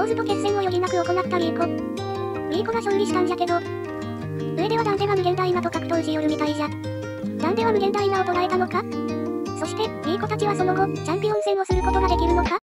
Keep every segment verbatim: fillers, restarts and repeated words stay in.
ローズと決戦を余儀なく行ったリーコ。リーコが勝利したんじゃけど、上ではダンデが無限ダイナと格闘しよるみたいじゃ。ダンデは無限ダイナを捉えたのか？そして、リーコたちはその後、チャンピオン戦をすることができるのか？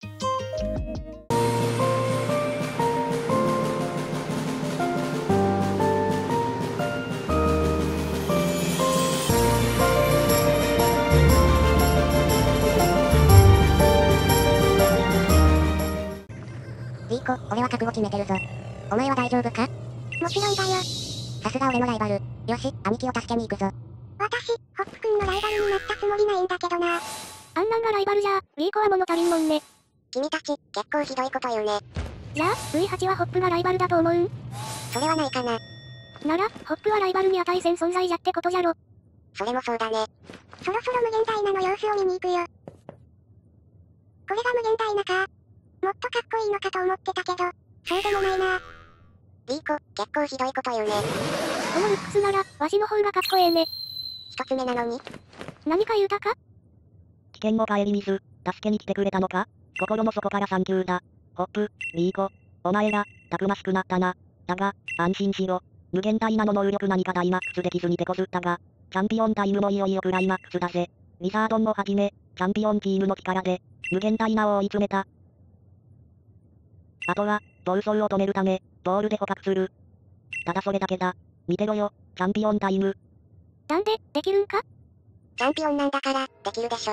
リーコ、俺は覚悟決めてるぞ。お前は大丈夫か？ もちろんだよ。 さすが俺のライバル。よし、兄貴を助けに行くぞ。 私、ホップくんのライバルになったつもりないんだけどな。 あんなんがライバルじゃ、リーコは物足りんもんね。 君たち、結構ひどいこと言うね。 じゃあ、ブイはち はホップがライバルだと思うん？ それはないかな。 なら、ホップはライバルに値せん存在じゃってことじゃろ。 それもそうだね。そろそろ無限ダイナの様子を見に行くよ。これが無限ダイナか。もっとかっこいいのかと思ってたけど、そうでもないな。リーコ、結構ひどいこと言うね。 このルックスなら、わしの方がかっこええね。 一つ目なのに。 何か言うたか？ 危険を顧みず、助けに来てくれたのか？心の底からサンキューだ。ホップ、リーコ、お前ら、たくましくなったな。だが、安心しろ。無限ダイナの能力何かダイマックスできずに手こずったが、チャンピオンタイムもいよいよクライマックスだぜ。ウィザードンをはじめ、チャンピオンチームの力で、無限ダイナを追い詰めた。あとは、暴走を止めるため、ボールで捕獲する。ただそれだけだ。見てろよ、チャンピオンタイム。 なんで、できるんか？ チャンピオンなんだから、できるでしょ。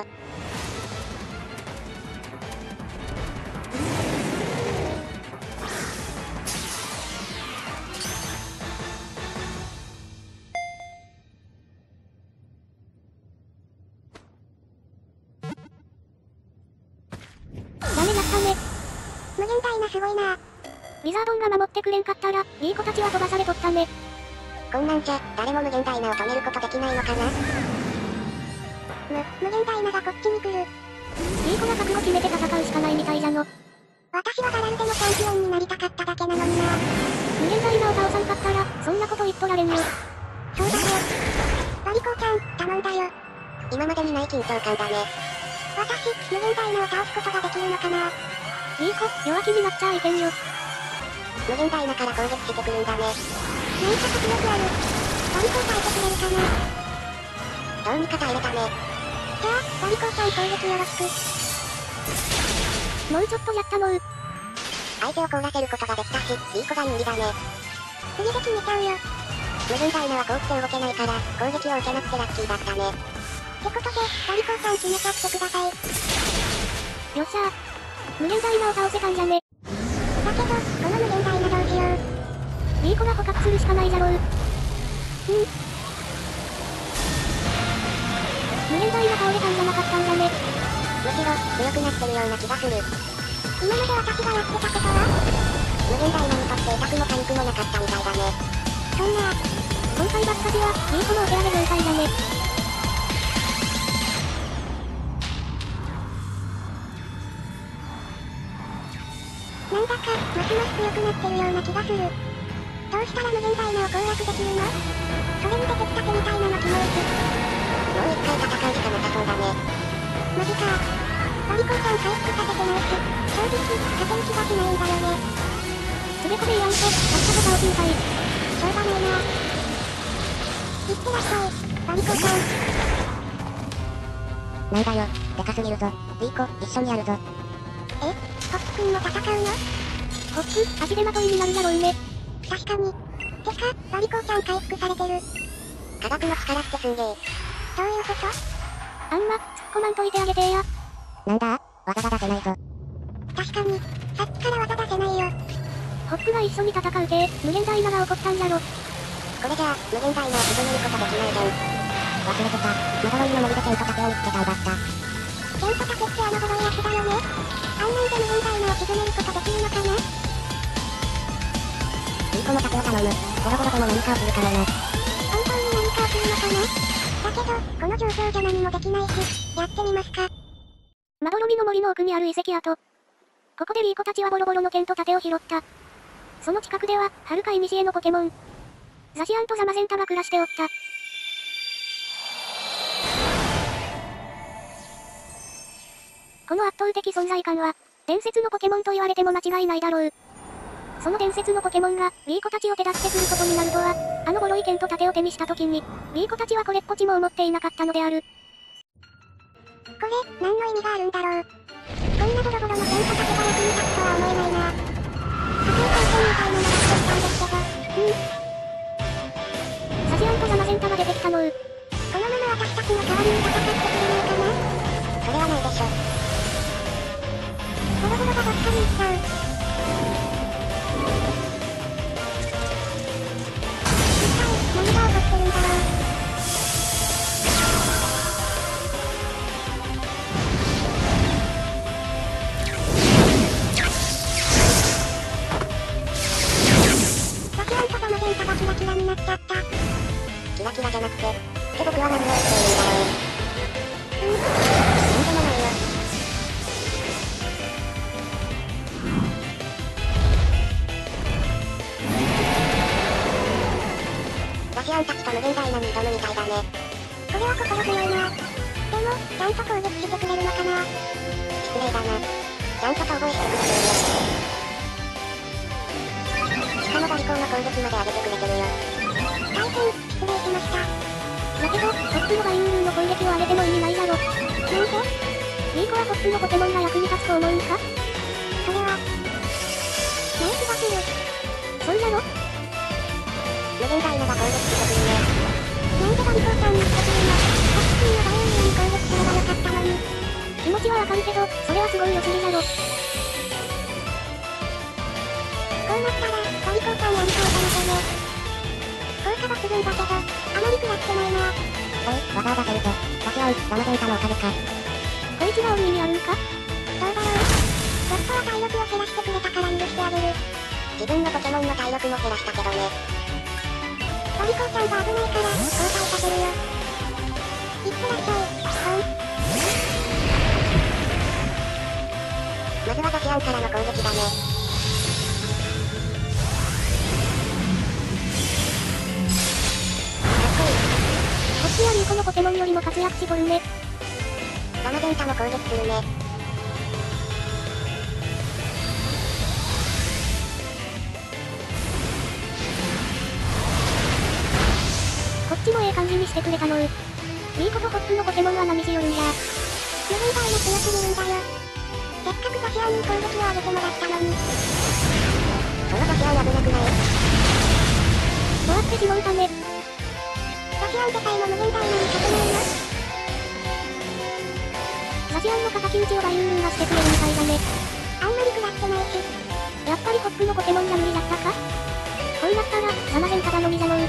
ダメだったね。 無限ダイナすごいな。 ウィザードンが守ってくれんかったら、リーコたちは飛ばされとったね。 こんなんじゃ、誰も無限ダイナを止めることできないのかな。む、無限ダイナがこっちに来る。 リーコが覚悟決めて戦うしかないみたいじゃの。 私はガラルでもチャンピオンになりたかっただけなのにな。 無限ダイナを倒さんかったら、そんなこと言っとられんよ。 そうだよ。バリコーちゃん、頼んだよ。今までにない緊張感だね。私、無限ダイナを倒すことができるのかな。 リーコ、弱気になっちゃいけんよ。 無限ダイナから攻撃してくるんだね。なんか迫力ある。バリコー耐えてくれるかな。どうにか耐えれたね。じゃあ、バリコーちゃん攻撃よろしく。 もうちょっとやったのう。 相手を凍らせることができたし、リーコが有利だね。次で決めちゃうよ。無限ダイナは凍って動けないから、攻撃を受けなくてラッキーだったね。ってことで、バリコーちゃん決めちゃってください。 よっしゃー。無限ダイナを倒せたんじゃね。 だけど、この無限ダイナどうしよう。 リーコが捕獲するしかないじゃろう。うん。無限ダイナ倒れたんじゃなかったんだね。 むしろ、強くなってるような気がする。今まで私がやってたことは無限ダイナにとって痛くも痒くもなかったみたいだね。そんな、 今回ばっかしは、リーコのお手上げ状態だね。 なんだか、ますます強くなってるような気がする。どうしたら無限ダイナを攻略できるの？それに出てきた手みたいなのキモいし。もう一回戦うしかなさそうだね。マジか。バリコーちゃん回復させてないし、正直、勝てる気がしないんだよね。 つべこべ言わんと、さっさと倒すんかい。 しょうがねえな。いってらっしゃい、バリコーちゃん。 なんだよ、でかすぎるぞ。リーコ、一緒にやるぞ。 え、ホップくんも戦うの？ ホップ、足手まといになるじゃろうね。 確かに。てか、バリコーちゃん回復されてる。科学の力ってすんげえ。どういうこと？ あんま、突っ込まんといてあげてーや。 なんだ？技が出せないぞ。 確かに、さっきから技出せないよ。 ホップが一緒に戦うて、無限ダイナが起こったんじゃろ。 これじゃあ、無限ダイナを沈めることできないじゃん。 忘れてた。まどろいの森で剣と盾を見つけたんだった。 剣と盾ってあのボロいやつだよね。あんなんで無限ダイナを沈めることできるのかな？ リーコも盾を頼む。ボロボロとも何かをするからな。 本当に何かをするのかな？だけど、この状況じゃ何もできないし、やってみますか。 まどろみの森の奥にある遺跡跡。ここでリーコたちはボロボロの剣と盾を拾った。その近くでは、遥か古のポケモン。ザシアンとザマゼンタが暮らしておった。この圧倒的存在感は、伝説のポケモンと言われても間違いないだろう。 その伝説のポケモンが、ミーコたちを手助けすることになるとは、あのボロい剣と盾を手にした時に、ミーコたちはこれっぽっちも思っていなかったのである。 これ、何の意味があるんだろう。こんなボロボロの剣と盾が役に立つとは思えないな。波動光線みたいなのが作ったんですけど、うん。サジアンとザマゼンタが出てきたのう。このまま私たちの代わりに戦ってくれないかな。 それはないでしょ。 ボロボロがどっかに行っちゃう。一体、何が起こってるんだろう。ザキアンとザマゼンタがキラキラになっちゃった。 キラキラじゃなくて、って僕は何を言っているんだろう。 うん。 なんでもないよ。ザキアンたちと無限大なに挑むみたいだね。 これは心強いな。でも、ちゃんと攻撃してくれるのかな。 失礼だな。ちゃんと逃亡してくれてるよ。しかもバリコンの攻撃まで上げてくれてるよ。 大変、失礼しました。 だけど、ホップのバイウールーの攻撃を上げても意味ないだろ。なんでミーコはホップのポケモンが役に立つと思うんか？ それは、ない気がする。 そんなの？ 無限大なが攻撃してくるね。 なんでバリコーさんにしてくるの？ホップ君のバイウールーに攻撃すればよかったのに。 気持ちはわかるけど、それはすごい良すぎだろ。 こうなったら、バリコーさんやりそうだねね。効果抜群だけど、あまり食らってないな。 それ、わざわざせると、ザキアン、ザマゼンタのおかげか。 こいつが追う意味あるんか？ どうだろう。ちょっとは体力を減らしてくれたから許してあげる。 自分のポケモンの体力も減らしたけどね。 バリコーちゃんが危ないから、交代させるよ。いってらっしゃい、ほん。 まずはザキアンからの攻撃だね。 ホップやミーコのポケモンよりも活躍しとるね。 ザマゼンタも攻撃するね。 こっちもええ感じにしてくれたのう。ミーコとホップのポケモンは何しよるんじゃ。 無限大も強すぎるんだよ。せっかくザキアンに攻撃を上げてもらったのに。 そのザキアン危なくない？ 終わってしまうため。 ザキアンでさえも無限大なに勝てないよ。 ザキアンの敵討ちをバイウールーがしてくれるみたいだね。 あんまり食らってないし。 やっぱりホップのポケモンが無理だったか？こうなったら、ザマゼンタ頼みじゃのう。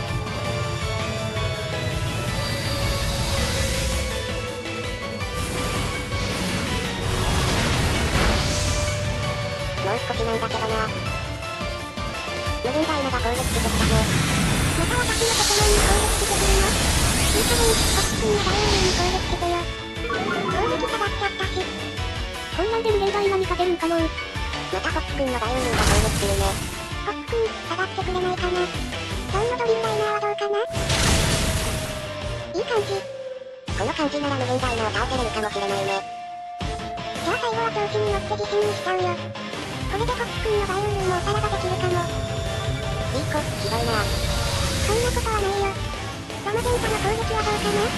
もう少しなんだけどな。無限大なが攻撃してきたね。 また私のポケモンに攻撃してくるの？いい加減、ホップ君のバイウールに攻撃してよ。攻撃下がっちゃったし。 こんなんで無限大なに勝てるんかのう。 またホップ君のバイウールが攻撃するね。 ホップ君、下がってくれないかな。ドンのドリルライナーはどうかな？いい感じ。 この感じなら無限大なを倒せれるかもしれないね。 じゃあ最後は調子に乗って自信にしちゃうよ。これでホップ君のバイウールもおさらばできるかも。 いい子、ひどいな。 そんなことはないよ。ザマゼンタの攻撃はどうかな？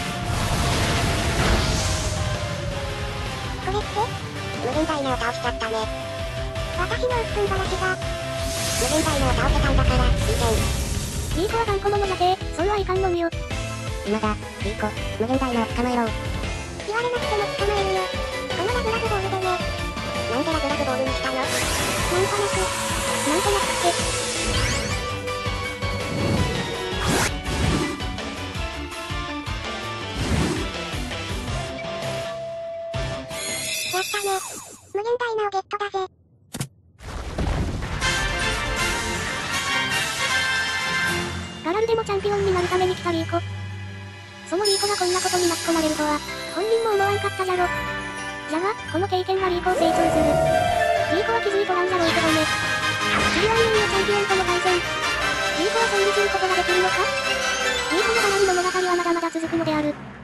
これって無限大なを倒しちゃったね。 私のうっぷんばらしが。 無限大なを倒せたんだから、いいじゃん。 ミーコは頑固者じゃて、そうはいかんのみよ。 今だ、いい子、無限大なを捕まえろ。 言われなくても捕まえるよ。このラブラブボールでね。 なんでラブラブボールにしたの？ なんとなく。 なんとなくって。 やったね。無限大なをゲットだぜ。 ガラルでもチャンピオンになるために来たリーコ。そのリーコがこんなことに巻き込まれるとは、本人も思わんかったじゃろ。じゃが、この経験がリーコを成長する。リーコは気づいとらんじゃろうけどね。知り合いのいいチャンピオンとの対戦。リーコは勝利することができるのか？リーコの花火物語はまだまだ続くのである。